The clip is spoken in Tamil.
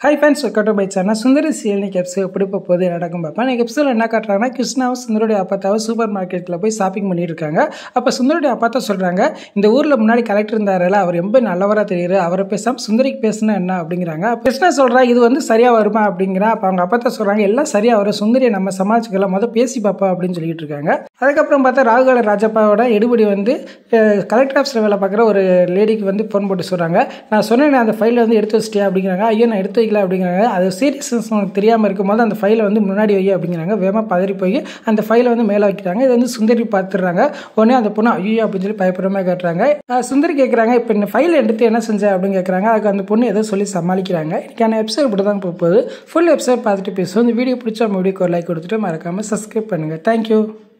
Hi friends, welcome to my channel. Sundari serial episode எப்படி போகுது நடக்கும் பாப்பா. இந்த எபிசோட்ல என்ன காட்டுறாங்கன்னா கிருஷ்ணாவும் சுந்தரோட அப்பாத்தாவும் சூப்பர் மார்க்கெட்ல போய் ஷாப்பிங் பண்ணிட்டு இருக்காங்க. அப்ப சுந்தரோட அப்பாத்தா சொல்றாங்க, இந்த ஊர்ல முன்னாடி கலெக்டர் இருந்தாருல, அவர் ரொம்ப நல்லவரா தெரியுது. அவரை பேசாம சுந்தரிக்கு பேசினா என்ன அப்படிங்கிறாங்க. கிருஷ்ணா சொல்றா இது வந்து சரியா வருமா அப்படிங்கிறா. அப்ப அவங்க அப்பாத்தா சொல்றாங்க எல்லாம் சரியா வரும், சுந்தரியை நம்ம சமாளிச்சுக்கலாம், முத பேசி பாப்பா அப்படின்னு சொல்லிட்டு இருக்காங்க. அதுக்கப்புறம் பார்த்தா ராகுகால ராஜப்பாவோட எடுபடி வந்து கலெக்டர் ஆஃபீஸில் வேலை பார்க்குற ஒரு லேடிக்கு வந்து ஃபோன் போட்டு சொல்கிறாங்க, நான் சொன்னேன் அந்த ஃபைலை வந்து எடுத்து வச்சிட்டியா அப்படிங்கிறாங்க. ஐயோ நான் எடுத்து வைக்கல அப்படிங்கிறாங்க. அது சீரியஸ்னஸ் உனக்கு தெரியாமல் இருக்கும்போது அந்த ஃபைலை வந்து முன்னாடி வை அப்படிங்கிறாங்க. வேகமாக பதறி போய் அந்த ஃபைலை வந்து மேலே வைக்கிறாங்க. இது வந்து சுந்தரி பார்த்துடுறாங்க. உடனே அந்த பொண்ணு ஐயோ அப்படின்னு சொல்லி பயப்படுறமே காட்டுறாங்க. சுந்தரி கேட்குறாங்க இப்போ இந்த ஃபைலை எடுத்து என்ன செஞ்ச அப்படின்னு கேட்குறாங்க. அதுக்கு அந்த பொண்ணு ஏதோ சொல்லி சமாளிக்கிறாங்க. இன்னைக்கான எபிசோட் இப்படி தான் போகுது. ஃபுல் எபிசோட் பார்த்துட்டு பேசுவோம். இந்த வீடியோ பிடிச்சா வீடியோக்கு ஒரு லைக் கொடுத்துட்டு மறக்காமல் சப்ஸ்கிரைப் பண்ணுங்கள். தேங்க்யூ.